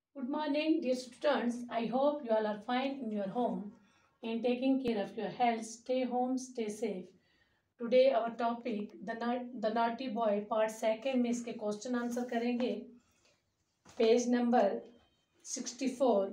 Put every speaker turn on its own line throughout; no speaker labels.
Good morning, dear students. I hope you all are fine in your home and taking care of your health. Stay home, stay safe. Today our topic the naughty boy part second में इसके question answer करेंगे. Page number 64.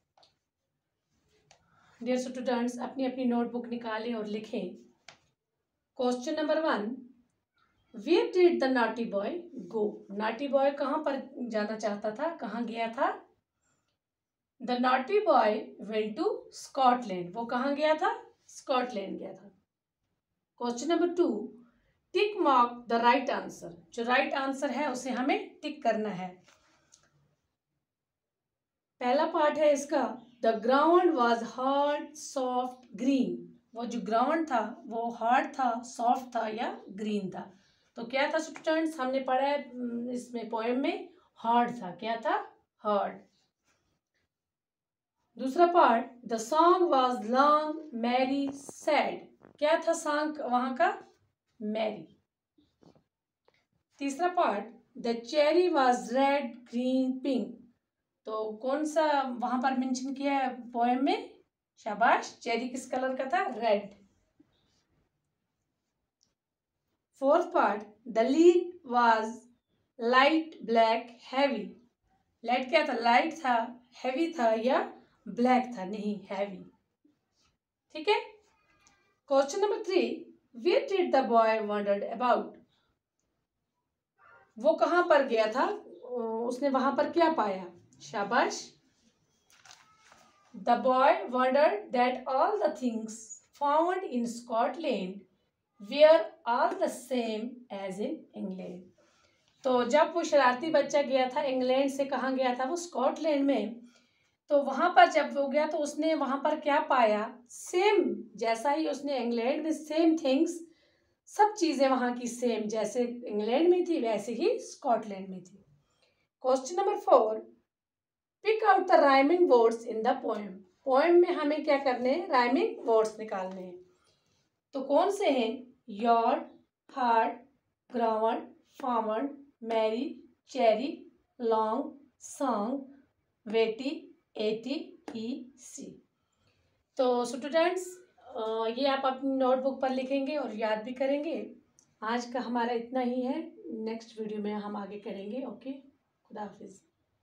Dear students, अपनी अपनी notebook निकालें और लिखें. Question number 1. Where did the naughty boy go? naughty boy कहाँ पर जाना चाहता था, कहाँ गया था? The naughty boy went to Scotland. वो कहाँ गया था? स्कॉटलैंड गया था. Question number 2. Tick mark the right answer. जो राइट आंसर है उसे हमें टिक करना है. पहला पार्ट है इसका, the ground was hard soft green. वो जो ग्राउंड था वो हार्ड था, सॉफ्ट था या ग्रीन था. तो क्या था स्टूडेंट्स, हमने पढ़ा है इसमें पोएम में हार्ड था. क्या था? हार्ड. दूसरा part, the song was long merry sad. क्या था सॉन्ग वहां का? मैरी. तीसरा part, the cherry was red green pink. तो कौन सा वहां पर मेंशन किया है पोएम में? शाबाश, चेरी किस कलर का था? Red. Fourth part, the lead was light black heavy. Light क्या था? लाइट था, हैवी था या ब्लैक था? नहीं, हैवी. ठीक है. Question number 3, where did the boy wondered about. वो कहां पर गया था, उसने वहां पर क्या पाया? शाबाश. The boy wondered that all the things found in Scotland were all the same as in England. तो जब वो शरारती बच्चा गया था इंग्लैंड से, कहाँ गया था वो? स्कॉटलैंड में. तो वहां पर जब वो गया तो उसने वहां पर क्या पाया? सेम, जैसा ही उसने इंग्लैंड में सेम थिंग्स, सब चीजें वहां की सेम, जैसे इंग्लैंड में थी वैसे ही स्कॉटलैंड में थी. Question number 4, pick out the rhyming words in the poem. Poem में हमें क्या करने हैं? राइमिंग वर्ड्स निकालने हैं. तो कौन से हैं? Yard, hard, ground, found, merry, cherry, long, song, weighty, eighty, he, see. तो स्टूडेंट्स, ये आप अपनी नोटबुक पर लिखेंगे और याद भी करेंगे. आज का हमारा इतना ही है. नेक्स्ट वीडियो में हम आगे करेंगे. ओके, खुदा हाफिज.